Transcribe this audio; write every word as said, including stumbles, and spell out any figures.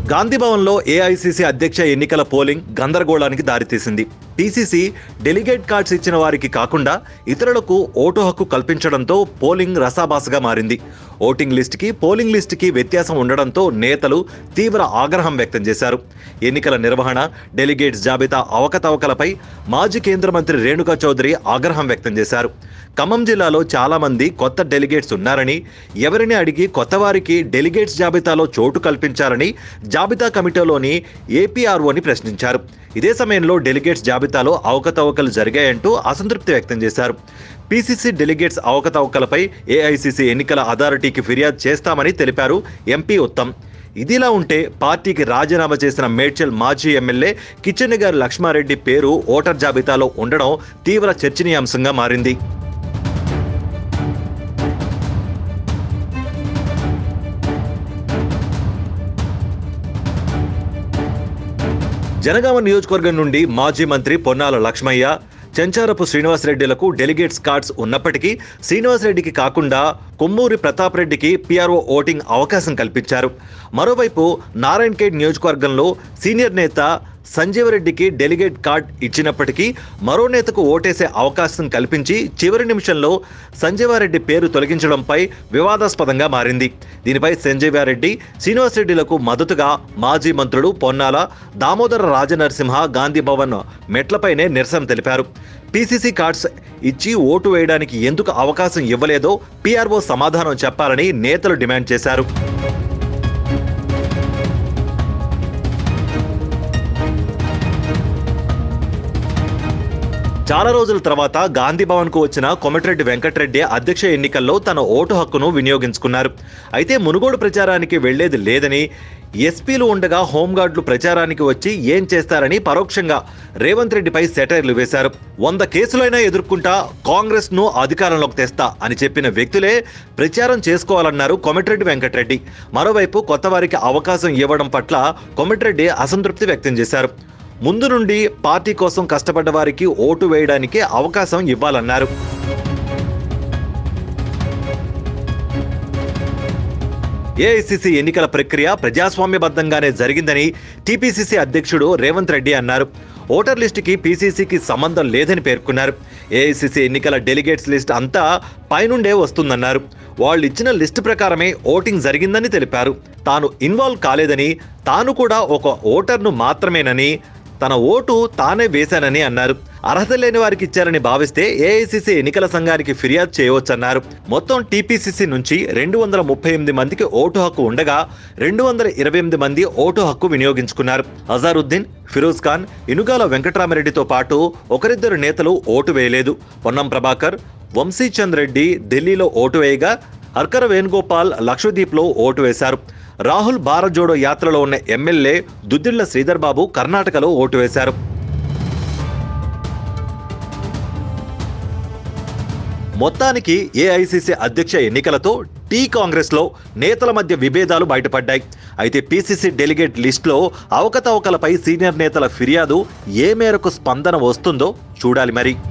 గాంధీభవన్లో AICC అధ్యక్ష ఎన్నికల polling గందరగోళానికి దారితీసింది. పీసీసీ డెలిగేట్ కార్డ్స్ ఇచ్చిన వారికి కాకుండా ఇతరులకు ఓటు హక్కు కల్పించడంతో పోలింగ్ రసాభాసగా మారింది. ఓటింగ్ లిస్టుకి పోలింగ్ లిస్టుకి వ్యత్యాసం ఉండడంతో నేతలు తీవ్ర ఆగ్రహం వ్యక్తం చేశారు. ఎన్నికల నిర్వహణ, డెలిగేట్స్ జాబితా అవకతవకలపై మాజీ కేంద్ర మంత్రి రేణుకా చౌదరి ఆగ్రహం వ్యక్తం చేశారు. ఖమ్మం జిల్లాలో చాలా మంది కొత్త డెలిగేట్స్ ఉన్నారని, ఎవరిని అడిగి కొత్త వారికి డెలిగేట్స్ జాబితాలో చోటు కల్పించారని జాబితా కమిటీలోని ఏపీఆర్ఓని ప్రశ్నించారు. ఇదే సమయంలో డెలిగేట్స్ జాబితాలో అవకతవకలు జరిగాయంటూ అసంతృప్తి వ్యక్తం చేశారు. పీసీసీ డెలిగేట్స్ అవకతవకలపై ఏఐసీసీ ఎన్నికల అథారిటీకి ఫిర్యాదు చేస్తామని తెలిపారు ఎంపీ ఉత్తమ్. ఇదిలా ఉంటే పార్టీకి రాజీనామా చేసిన మేడ్చల్ మాజీ ఎమ్మెల్యే కిచెన్నగారి లక్ష్మారెడ్డి పేరు ఓటర్ జాబితాలో ఉండడం తీవ్ర చర్చనీయాంశంగా మారింది. జనగామ నియోజకవర్గం నుండి మాజీ మంత్రి పొన్నాల లక్ష్మయ్య, చెంచారపు శ్రీనివాసరెడ్డిలకు డెలిగేట్స్ కార్డ్స్ ఉన్నప్పటికీ శ్రీనివాసరెడ్డికి కాకుండా కొమ్మూరి ప్రతాప్ రెడ్డికి పీఆర్ఓ ఓటింగ్ అవకాశం కల్పించారు. మరోవైపు నారాయణఖేడ్ నియోజకవర్గంలో సీనియర్ నేత సంజీవరెడ్డికి డెలిగేట్ కార్డ్ ఇచ్చినప్పటికీ మరో నేతకు ఓటేసే అవకాశం కల్పించి చివరి నిమిషంలో సంజీవారెడ్డి పేరు తొలగించడంపై వివాదాస్పదంగా మారింది. దీనిపై సంజీవారెడ్డి, శ్రీనివాసరెడ్డిలకు మద్దతుగా మాజీ మంత్రులు పొన్నాల, దామోదర రాజనరసింహ గాంధీభవన్ మెట్లపైనే నిరసన తెలిపారు. పీసీసీ కార్డ్స్ ఇచ్చి ఓటు వేయడానికి ఎందుకు అవకాశం ఇవ్వలేదో పీఆర్ఓ సమాధానం చెప్పాలని నేతలు డిమాండ్ చేశారు. చాలా రోజుల తర్వాత గాంధీభవన్కు వచ్చిన కోమటిరెడ్డి వెంకటరెడ్డి అధ్యక్ష ఎన్నికల్లో తన ఓటు హక్కును వినియోగించుకున్నారు. అయితే మునుగోడు ప్రచారానికి వెళ్లేది లేదని, ఎస్పీలు ఉండగా హోంగార్డులు ప్రచారానికి వచ్చి ఏం చేస్తారని పరోక్షంగా రేవంత్ రెడ్డిపై సెటైర్లు వేశారు. వంద కేసులైనా ఎదుర్కొంటా, కాంగ్రెస్ ను అధికారంలోకి తెస్తా అని చెప్పిన వ్యక్తులే ప్రచారం చేసుకోవాలన్నారు కోమటిరెడ్డి వెంకటరెడ్డి. మరోవైపు కొత్త వారికి అవకాశం ఇవ్వడం పట్ల కోమటిరెడ్డి అసంతృప్తి వ్యక్తం చేశారు. ముందు నుండి పార్టీ కోసం కష్టపడ్డ వారికి ఓటు వేయడానికి అవకాశం ఇవ్వాలన్నారు. ఏఐసీసీ ఎన్నికల ప్రక్రియ ప్రజాస్వామ్యబద్ధంగానే జరిగిందని టీపీసీసీ అధ్యక్షుడు రేవంత్ రెడ్డి అన్నారు. ఓటర్ లిస్టుకి పీసీసీకి సంబంధం లేదని పేర్కొన్నారు. ఏఐసీసీ ఎన్నికల డెలిగేట్స్ లిస్ట్ అంతా పైనుండే వస్తుందన్నారు. వాళ్ళు ఇచ్చిన లిస్టు ప్రకారమే ఓటింగ్ జరిగిందని తెలిపారు. తాను ఇన్వాల్వ్ కాలేదని, తాను కూడా ఒక ఓటర్ను మాత్రమేనని, తన ఓటు తానే వేశానని అన్నారు. అర్హత లేని వారికి ఇచ్చారని భావిస్తే ఏఐసీసీ ఎన్నికల సంఘానికి ఫిర్యాదు చేయవచ్చన్నారు. మొత్తం టీపీసీసీ నుంచి రెండు వందల ముప్పై ఎనిమిది మందికి ఓటు హక్కు ఉండగా రెండు వందల ఇరవై ఎనిమిది మంది ఓటు హక్కు వినియోగించుకున్నారు. అజారుద్దీన్, ఫిరోజ్ ఖాన్, ఇనుగాల వెంకట్రామరెడ్డితో పాటు ఒకరిద్దరు నేతలు ఓటు వేయలేదు. పొన్నం ప్రభాకర్, వంశీచంద్ రెడ్డి ఢిల్లీలో ఓటు వేయగా అర్కర వేణుగోపాల్ లక్షద్వీప్లో ఓటు వేశారు. రాహుల్ భారత్ జోడో యాత్రలో ఉన్న ఎమ్మెల్యే దుద్దిళ్ల శ్రీధర్ బాబు కర్ణాటకలో ఓటు వేశారు. మొత్తానికి ఏఐసీసీ అధ్యక్ష ఎన్నికలతో టీ కాంగ్రెస్లో నేతల మధ్య విభేదాలు బయటపడ్డాయి. అయితే పీసీసీ డెలిగేట్ లిస్టులో అవకతవకలపై సీనియర్ నేతల ఫిర్యాదు ఏ మేరకు స్పందన వస్తుందో చూడాలి మరి.